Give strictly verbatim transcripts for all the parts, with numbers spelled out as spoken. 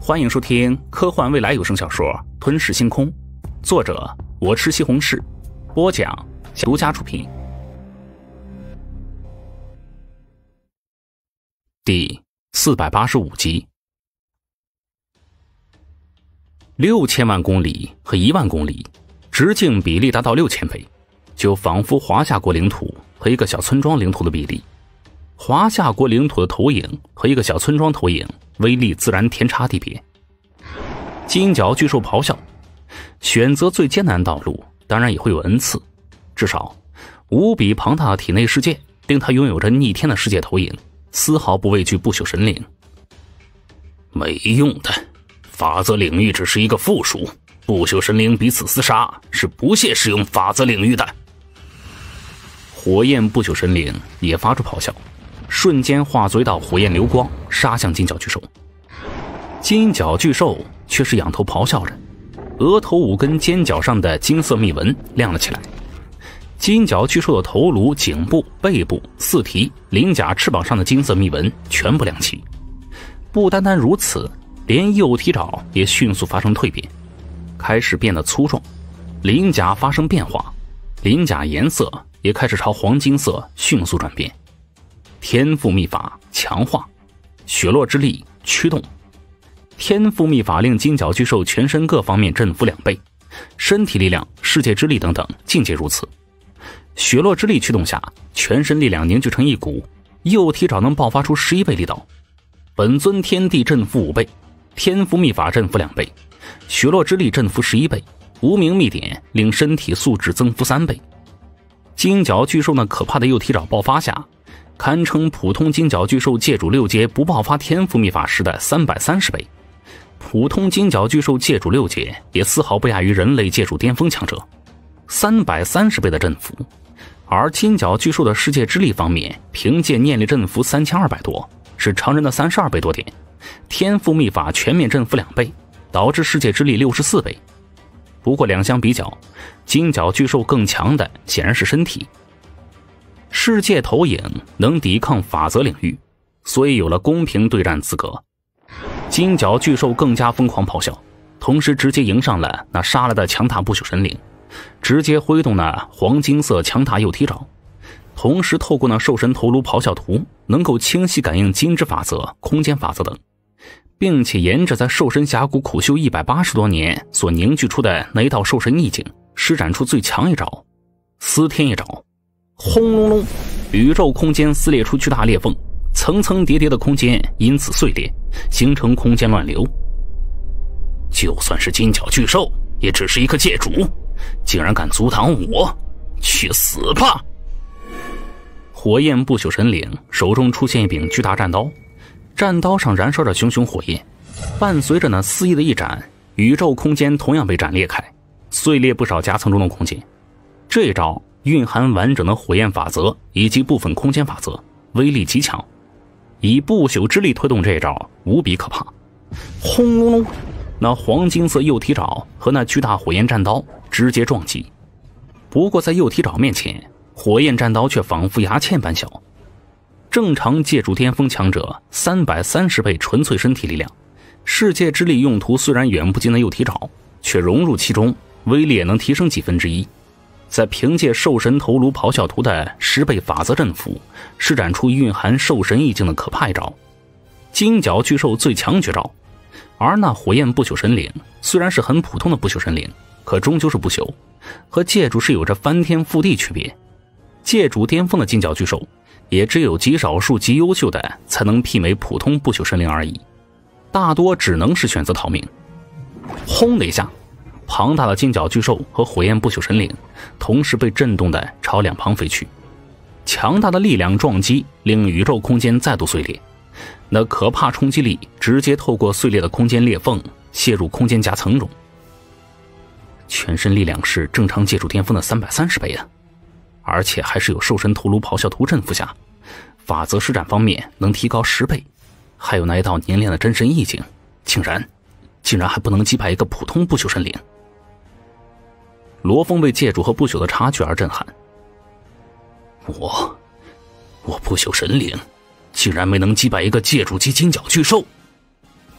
欢迎收听科幻未来有声小说《吞噬星空》，作者我吃西红柿，播讲独家出品。第四百八十五集。六千万公里和一万公里，直径比例达到六千倍，就仿佛华夏国领土和一个小村庄领土的比例。华夏国领土的投影和一个小村庄投影威力自然天差地别。金角巨兽咆哮，选择最艰难的道路当然也会有恩赐，至少无比庞大的体内世界令他拥有着逆天的世界投影，丝毫不畏惧不朽神灵。没用的，法则领域只是一个附属，不朽神灵彼此厮杀是不屑使用法则领域的。火焰不朽神灵也发出咆哮，瞬间化作一道火焰流光杀向金角巨兽。金角巨兽却是仰头咆哮着，额头五根尖角上的金色密纹亮了起来。金角巨兽的头颅、颈部、背部、四蹄、鳞甲、翅膀上的金色密纹全部亮起。不单单如此，连右蹄爪也迅速发生蜕变，开始变得粗壮，鳞甲发生变化，鳞甲颜色也开始朝黄金色迅速转变。天赋秘法强化，雪落之力驱动。天赋秘法令金角巨兽全身各方面振幅两倍，身体力量、世界之力等等境界如此。雪落之力驱动下，全身力量凝聚成一股，右蹄爪能爆发出十一倍力道。本尊天地振幅五倍，天赋秘法振幅两倍，雪落之力振幅十一倍，无名秘典令身体素质增幅三倍。金角巨兽那可怕的右蹄爪爆发下，堪称普通金角巨兽界主六阶不爆发天赋秘法时的三百三十倍。普通金角巨兽界主六阶也丝毫不亚于人类界主巅峰强者，三百三十倍的振幅。而金角巨兽的世界之力方面，凭借念力振幅三千二百多，是常人的三十二倍多点。天赋秘法全面振幅两倍，导致世界之力六十四倍。不过两相比较，金角巨兽更强的显然是身体。世界投影能抵抗法则领域，所以有了公平对战资格。金角巨兽更加疯狂咆哮，同时直接迎上了那杀来的强大不朽神灵，直接挥动那黄金色强大右蹄爪，同时透过那兽神头颅咆哮图能够清晰感应金之法则、空间法则等，并且沿着在兽神峡谷苦修一百八十多年所凝聚出的那一道兽神意境，施展出最强一招撕天一招。轰隆隆，宇宙空间撕裂出巨大裂缝，层层叠叠的空间因此碎裂，形成空间乱流。就算是金角巨兽也只是一个界主，竟然敢阻挡我，去死吧！火焰不朽神灵手中出现一柄巨大战刀，战刀上燃烧着熊熊火焰，伴随着那肆意的一斩，宇宙空间同样被斩裂开，碎裂不少夹层中的空间。这一招蕴含完整的火焰法则以及部分空间法则，威力极强。以不朽之力推动这一招无比可怕。轰隆隆，那黄金色右蹄爪和那巨大火焰战刀直接撞击。不过在右蹄爪面前，火焰战刀却仿佛牙签般小。正常界主巅峰强者三百三十倍纯粹身体力量，世界之力用途虽然远不及那右蹄爪，却融入其中，威力也能提升几分之一。再凭借兽神头颅咆哮图的十倍法则振幅，施展出蕴含兽神意境的可怕一招金角巨兽最强绝招。而那火焰不朽神灵虽然是很普通的不朽神灵，可终究是不朽，和界主是有着翻天覆地区别。界主巅峰的金角巨兽也只有极少数极优秀的才能媲美普通不朽神灵而已，大多只能是选择逃命。轰的一下，庞大的金角巨兽和火焰不朽神灵同时被震动的朝两旁飞去，强大的力量撞击令宇宙空间再度碎裂，那可怕冲击力直接透过碎裂的空间裂缝泄入空间夹层中。全身力量是正常界主巅峰的三百三十倍啊，而且还是有兽神头颅咆哮图振幅下，法则施展方面能提高十倍，还有那一道凝练的真神意境，竟然竟然还不能击败一个普通不朽神灵。罗峰为界主和不朽的差距而震撼。我我不朽神灵竟然没能击败一个界主级金角巨兽。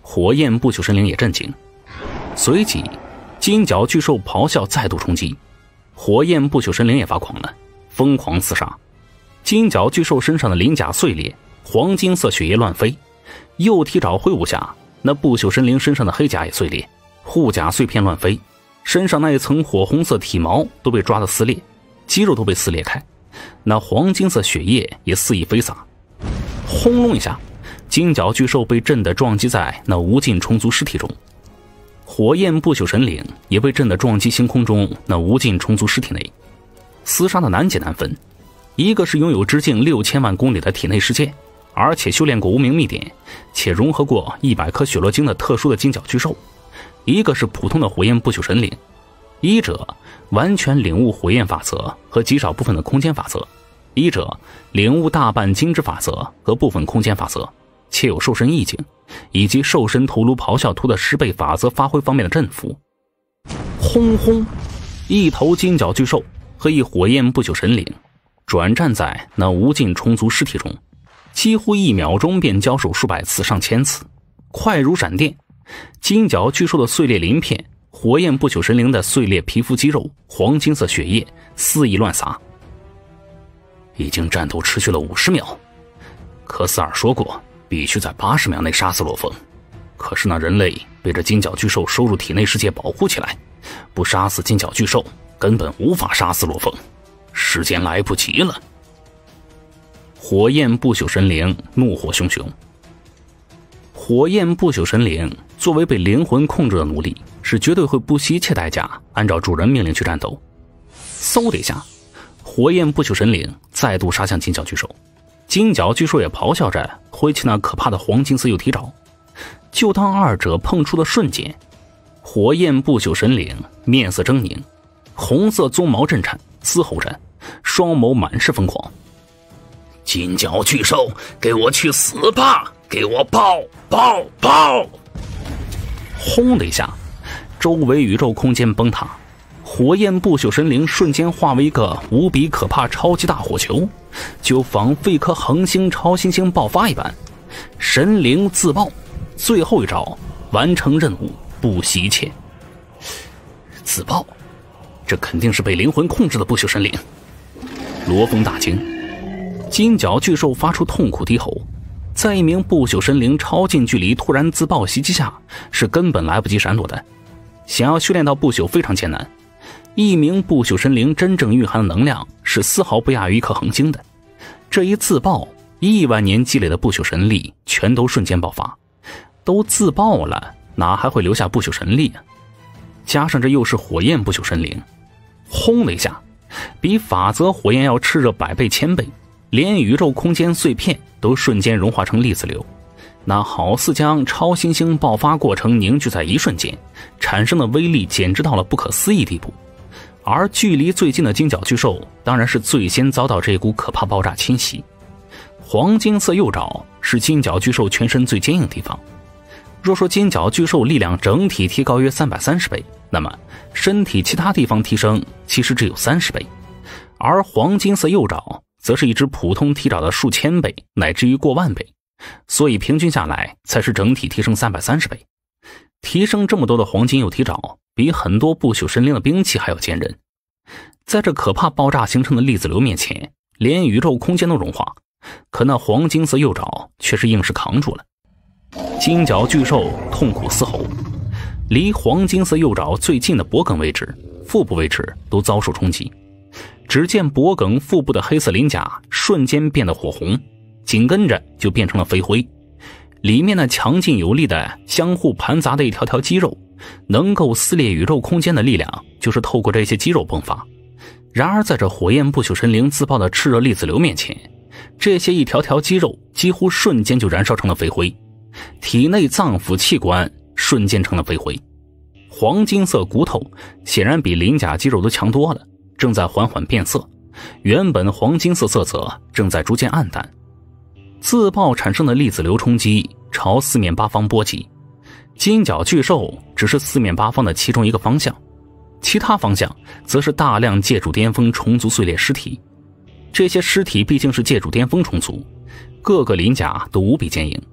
火焰不朽神灵也震惊。随即金角巨兽咆哮再度冲击，火焰不朽神灵也发狂了，疯狂厮杀。金角巨兽身上的鳞甲碎裂，黄金色血液乱飞，右蹄爪挥舞下，那不朽神灵身上的黑甲也碎裂，护甲碎片乱飞，身上那一层火红色体毛都被抓得撕裂，肌肉都被撕裂开，那黄金色血液也肆意飞洒。轰隆一下，金角巨兽被震得撞击在那无尽虫族尸体中，火焰不朽神灵也被震得撞击星空中那无尽虫族尸体内。厮杀的难解难分，一个是拥有直径六千万公里的体内世界，而且修炼过无名秘典，且融合过一百颗血罗晶的特殊的金角巨兽，一个是普通的火焰不朽神灵。一者完全领悟火焰法则和极少部分的空间法则，一者领悟大半精之法则和部分空间法则，且有兽身意境以及兽身头颅咆哮图的十倍法则发挥方面的振幅。轰轰，一头金角巨兽和一火焰不朽神灵转战在那无尽虫族尸体中，几乎一秒钟便交手数百次上千次，快如闪电。金角巨兽的碎裂鳞片，火焰不朽神灵的碎裂皮肤肌肉，黄金色血液肆意乱洒。已经战斗持续了五十秒，科斯尔说过必须在八十秒内杀死罗峰，可是那人类被这金角巨兽收入体内世界保护起来，不杀死金角巨兽根本无法杀死罗峰，时间来不及了。火焰不朽神灵怒火熊熊。火焰不朽神灵作为被灵魂控制的奴隶，是绝对会不惜一切代价按照主人命令去战斗。嗖的一下，火焰不朽神灵再度杀向金角巨兽，金角巨兽也咆哮着挥起那可怕的黄金色右蹄爪。就当二者碰触的瞬间，火焰不朽神灵面色狰狞，红色鬃毛震颤，嘶吼着，双眸满是疯狂。金角巨兽，给我去死吧！给我爆爆爆！轰的一下，周围宇宙空间崩塌，火焰不朽神灵瞬间化为一个无比可怕超级大火球，就仿佛一颗恒星超新星爆发一般。神灵自爆，最后一招，完成任务，不惜一切。自爆，这肯定是被灵魂控制的不朽神灵。罗峰大惊，金角巨兽发出痛苦低吼，在一名不朽神灵超近距离突然自爆袭击下，是根本来不及闪躲的。想要修炼到不朽非常艰难，一名不朽神灵真正蕴含的能量是丝毫不亚于一颗恒星的。这一自爆，亿万年积累的不朽神力全都瞬间爆发，都自爆了，哪还会留下不朽神力啊？加上这又是火焰不朽神灵，轰的一下，比法则火焰要炽热百倍千倍，连宇宙空间碎片都瞬间融化成粒子流，那好似将超新星爆发过程凝聚在一瞬间，产生的威力简直到了不可思议地步。而距离最近的金角巨兽当然是最先遭到这股可怕爆炸侵袭。黄金色右爪是金角巨兽全身最坚硬的地方，若说金角巨兽力量整体提高约三百三十倍，那么身体其他地方提升其实只有三十倍，而黄金色右爪则是一只普通蹄爪的数千倍乃至于过万倍，所以平均下来才是整体提升三百三十倍。提升这么多的黄金右蹄爪，比很多不朽神灵的兵器还要坚韧。在这可怕爆炸形成的粒子流面前，连宇宙空间都融化，可那黄金色右爪却是硬是扛住了。金角巨兽痛苦嘶吼，离黄金色右爪最近的脖梗位置、腹部位置都遭受冲击。只见脖梗腹部的黑色鳞甲瞬间变得火红，紧跟着就变成了飞灰，里面那强劲有力的相互盘杂的一条条肌肉，能够撕裂宇宙空间的力量就是透过这些肌肉迸发。然而在这火焰不朽神灵自爆的炽热粒子流面前，这些一条条肌肉几乎瞬间就燃烧成了飞灰，体内脏腑器官瞬间成了飞灰。黄金色骨头显然比鳞甲肌肉都强多了，正在缓缓变色，原本黄金色色泽正在逐渐暗淡。自爆产生的粒子流冲击朝四面八方波及，金角巨兽只是四面八方的其中一个方向，其他方向则是大量借主巅峰虫族碎裂尸体。这些尸体毕竟是借主巅峰虫族，各个鳞甲都无比坚硬，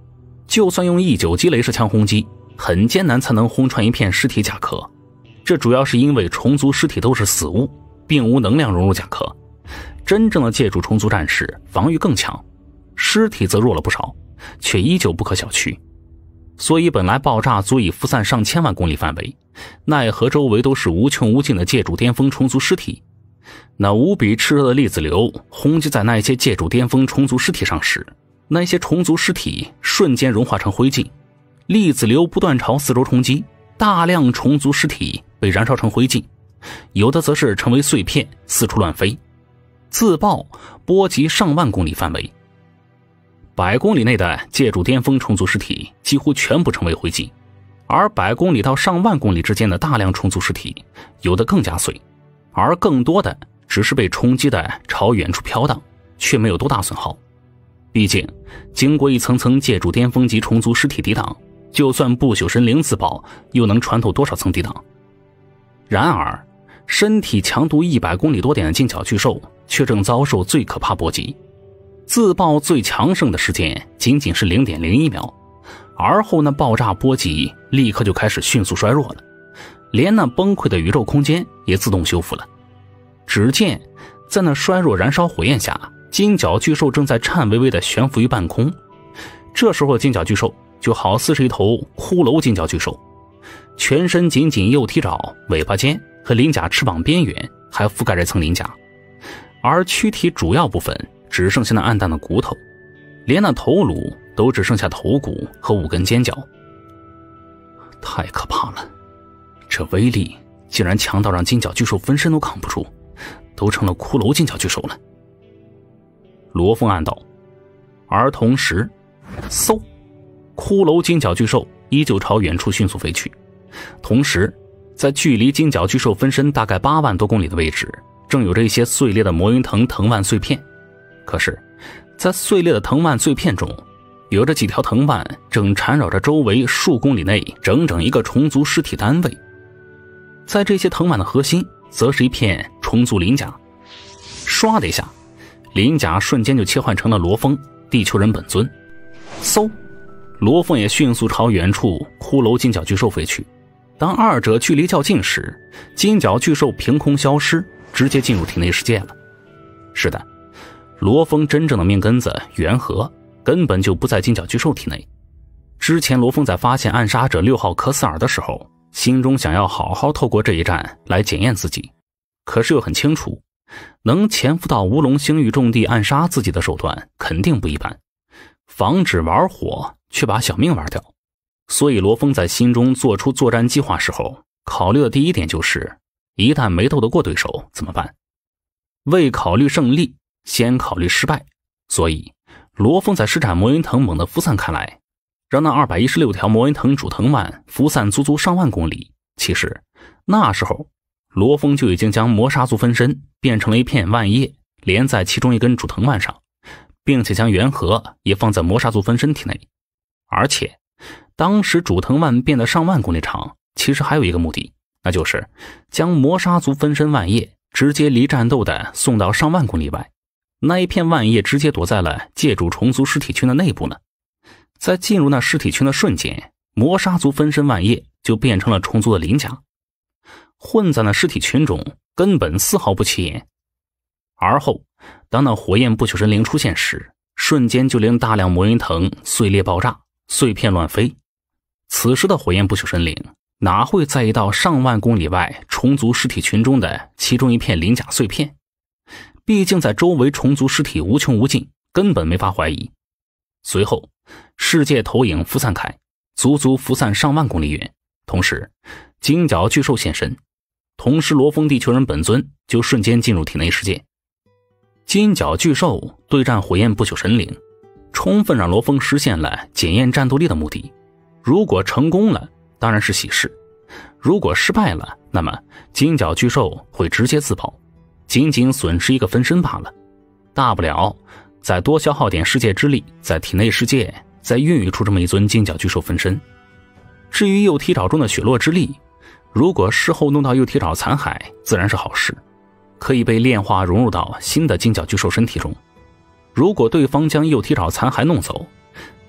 就算用 E 九 级镭射枪轰击，很艰难才能轰穿一片尸体甲壳。这主要是因为虫族尸体都是死物，并无能量融入甲壳。真正的借助虫族战士防御更强，尸体则弱了不少，却依旧不可小觑。所以本来爆炸足以辐散上千万公里范围，奈何周围都是无穷无尽的借助巅峰虫族尸体。那无比炽热的粒子流轰击在那些借助巅峰虫族尸体上时，那些虫族尸体瞬间融化成灰烬。粒子流不断朝四周冲击，大量虫族尸体被燃烧成灰烬，有的则是成为碎片四处乱飞，自爆波及上万公里范围。百公里内的借助巅峰虫族尸体几乎全部成为灰烬，而百公里到上万公里之间的大量虫族尸体有的更加碎，而更多的只是被冲击的朝远处飘荡，却没有多大损耗。毕竟经过一层层借助巅峰级虫族尸体抵挡，就算不朽神灵自爆又能穿透多少层抵挡。然而身体强度一百公里多点的金角巨兽却正遭受最可怕波及。自爆最强盛的时间仅仅是 零点零一秒，而后那爆炸波及立刻就开始迅速衰弱了，连那崩溃的宇宙空间也自动修复了。只见在那衰弱燃烧火焰下，金角巨兽正在颤巍巍地悬浮于半空。这时候的金角巨兽就好似是一头骷髅金角巨兽，全身仅仅右蹄爪、尾巴尖和鳞甲翅膀边缘还覆盖着层鳞甲，而躯体主要部分只剩下那暗淡的骨头，连那头颅都只剩下头骨和五根尖角。太可怕了，这威力竟然强到让金角巨兽分身都扛不住，都成了骷髅金角巨兽了。罗峰暗道。而同时，嗖，骷髅金角巨兽依旧朝远处迅速飞去。同时，在距离金角巨兽分身大概八万多公里的位置，正有着一些碎裂的魔云藤藤蔓碎片。可是在碎裂的藤蔓碎片中，有着几条藤蔓正缠绕着周围数公里内整整一个虫族尸体单位。在这些藤蔓的核心则是一片虫族鳞甲。唰的一下，鳞甲瞬间就切换成了罗峰地球人本尊。嗖，罗峰也迅速朝远处骷髅金角巨兽飞去。当二者距离较近时，金角巨兽凭空消失，直接进入体内世界了。是的，罗峰真正的命根子元和根本就不在金角巨兽体内。之前罗峰在发现暗杀者六号科斯尔的时候，心中想要好好透过这一战来检验自己，可是又很清楚，能潜伏到乌龙星域重地暗杀自己的手段肯定不一般，防止玩火却把小命玩掉。所以罗峰在心中做出作战计划时候，考虑的第一点就是一旦没斗得过对手怎么办。未考虑胜利，先考虑失败。所以罗峰在施展魔云藤猛地辐散开来，让那二百一十六条魔云藤主藤蔓辐散足足上万公里。其实那时候罗峰就已经将魔杀族分身变成了一片蔓叶，连在其中一根主藤蔓上，并且将元核也放在魔杀族分身体内。而且当时主藤蔓变得上万公里长，其实还有一个目的，那就是将魔杀族分身蔓叶直接离战斗的送到上万公里外。那一片蔓叶直接躲在了借主虫族尸体群的内部了。在进入那尸体群的瞬间，魔杀族分身蔓叶就变成了虫族的鳞甲，混在那尸体群中，根本丝毫不起眼。而后当那火焰不朽神灵出现时，瞬间就令大量魔云藤碎裂爆炸，碎片乱飞。此时的火焰不朽神灵哪会在意到上万公里外虫族尸体群中的其中一片鳞甲碎片？毕竟在周围虫族尸体无穷无尽，根本没法怀疑。随后世界投影辐散开，足足辐散上万公里远。同时金角巨兽现身，同时罗峰地球人本尊就瞬间进入体内世界。金角巨兽对战火焰不朽神灵，充分让罗峰实现了检验战斗力的目的。如果成功了，当然是喜事；如果失败了，那么金角巨兽会直接自爆，仅仅损失一个分身罢了。大不了再多消耗点世界之力，在体内世界再孕育出这么一尊金角巨兽分身。至于右蹄爪中的血络之力，如果事后弄到右蹄爪残骸，自然是好事，可以被炼化融入到新的金角巨兽身体中。如果对方将右蹄爪残骸弄走，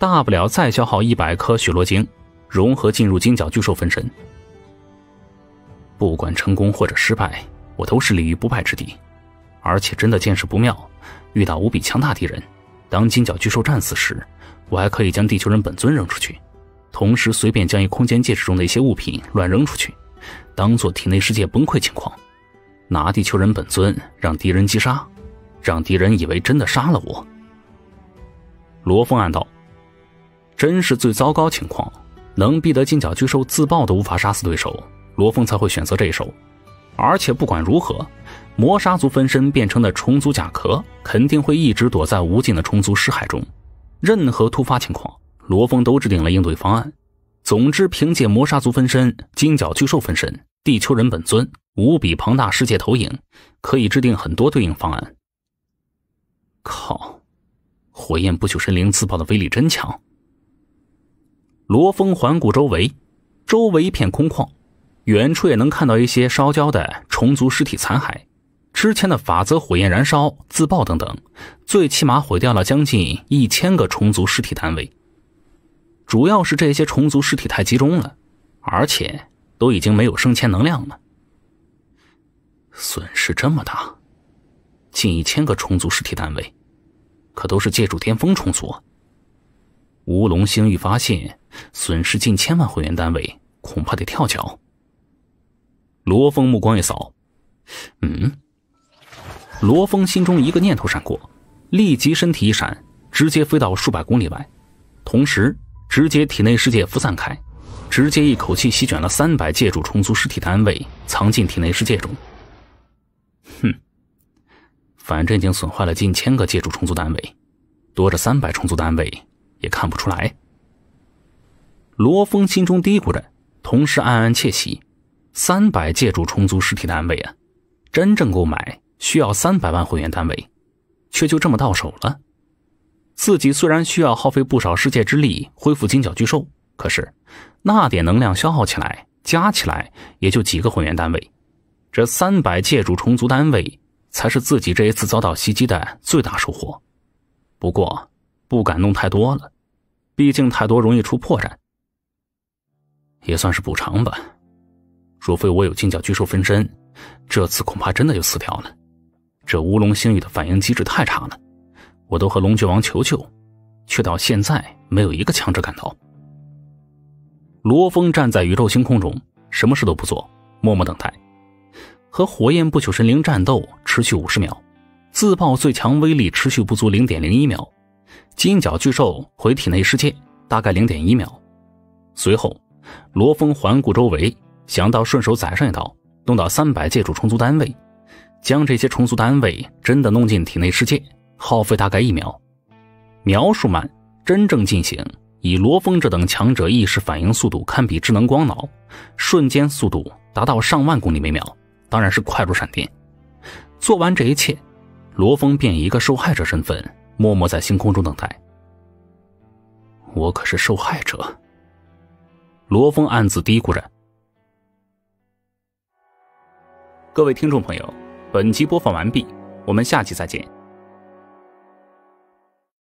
大不了再消耗一百颗血络晶，融合进入金角巨兽分身。不管成功或者失败，我都是立于不败之地。而且真的见势不妙，遇到无比强大敌人，当金角巨兽战死时，我还可以将地球人本尊扔出去，同时随便将一空间戒指中的一些物品乱扔出去，当做体内世界崩溃情况，拿地球人本尊让敌人击杀，让敌人以为真的杀了我。罗峰暗道，真是最糟糕情况，能逼得金角巨兽自爆都无法杀死对手，罗峰才会选择这一手。而且不管如何，魔杀族分身变成的虫族甲壳肯定会一直躲在无尽的虫族尸骸中，任何突发情况，罗峰都制定了应对方案。总之，凭借魔杀族分身、金角巨兽分身、地球人本尊无比庞大世界投影，可以制定很多对应方案。靠，火焰不朽神灵自爆的威力真强。罗峰环顾周围，周围一片空旷，远处也能看到一些烧焦的虫族尸体残骸，之前的法则火焰燃烧、自爆等等，最起码毁掉了将近一千个虫族尸体单位。主要是这些虫族尸体太集中了，而且都已经没有生前能量了。损失这么大，近一千个虫族尸体单位，可都是借助巅峰虫族。乌龙星域发现损失近千万会员单位，恐怕得跳脚。罗峰目光一扫，嗯，罗峰心中一个念头闪过，立即身体一闪，直接飞到数百公里外，同时直接体内世界浮散开，直接一口气席卷了三百借助虫族尸体单位，藏进体内世界中。哼，反正已经损坏了近千个借助虫族单位，多着三百虫族单位也看不出来。罗峰心中嘀咕着，同时暗暗窃喜。三百借助虫族尸体单位啊，真正购买需要三百万会员单位，却就这么到手了。自己虽然需要耗费不少世界之力恢复金角巨兽，可是那点能量消耗起来，加起来也就几个会员单位。这三百借助虫族单位才是自己这一次遭到袭击的最大收获。不过不敢弄太多了，毕竟太多容易出破绽。也算是补偿吧。若非我有金角巨兽分身，这次恐怕真的就死掉了。这乌龙星域的反应机制太差了，我都和龙爵王求救，却到现在没有一个强者赶到。罗峰站在宇宙星空中，什么事都不做，默默等待。和火焰不朽神灵战斗持续五十秒，自爆最强威力持续不足 零点零一秒，金角巨兽回体内世界大概 零点一秒。随后罗峰环顾周围，想到顺手宰上一刀，弄到三百借助虫族单位，将这些虫族单位真的弄进体内世界，耗费大概一秒。描述慢，真正进行，以罗峰这等强者意识反应速度堪比智能光脑，瞬间速度达到上万公里每秒，当然是快如闪电。做完这一切，罗峰便以一个受害者身份默默在星空中等待。我可是受害者，罗峰暗自嘀咕着。各位听众朋友，本集播放完毕，我们下期再见。